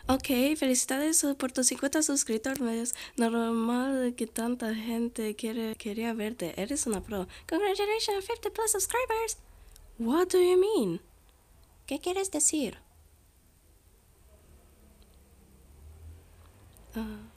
Ok, felicidades por tus 50 suscriptores. Normal que tanta gente quería verte. Eres una pro. Congratulations, 50 plus subscribers. What do you mean? ¿Qué quieres decir?